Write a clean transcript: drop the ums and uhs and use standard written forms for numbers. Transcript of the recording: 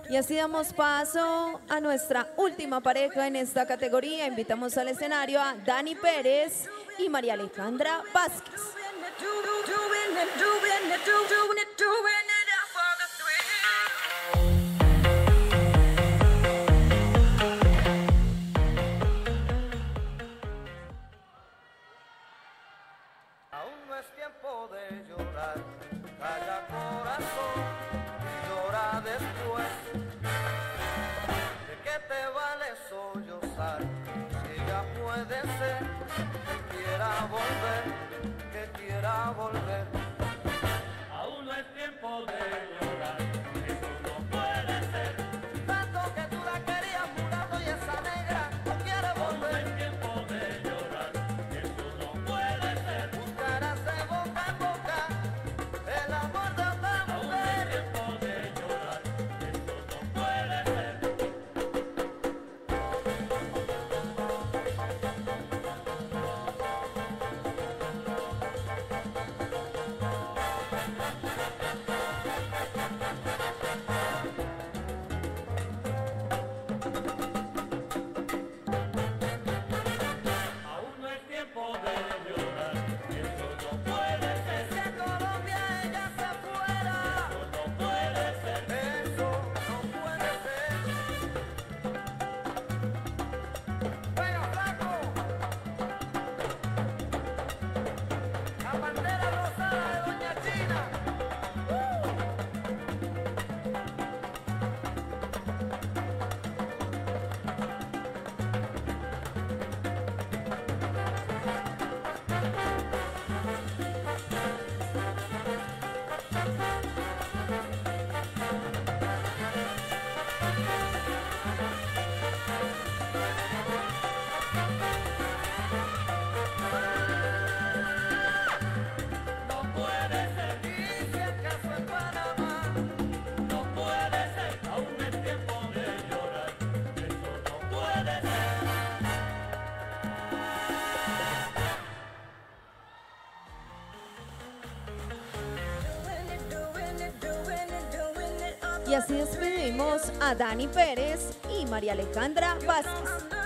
Y así damos paso a nuestra última pareja en esta categoría. Invitamos al escenario a Dani Pérez y María Alejandra Vázquez. Aún no es tiempo de llorar, calla corazón y llora después. ¿De qué te vale sollozar si ya puede ser que quiera volver? Aún no es tiempo de llorar, eso no puede ser. Tanto que tú la querías mulato y esa negra no quiere Aún no volver. es tiempo de llorar, eso no puede ser. Buscarás de boca en boca el amor de otra Aún no es mujer. tiempo de llorar, eso no puede ser. Aún no es tiempo de llorar, eso no puede ser. Si a Colombia ella se fuera, Eso no puede ser. eso no puede ser. Bueno, flaco, la bandera rosada de Doña China. No puede ser, Y si acaso en Panamá, no puede ser. Aún no es tiempo de llorar, eso no puede ser. Y así despedimos a Dani Pérez y María Alejandra Vázquez.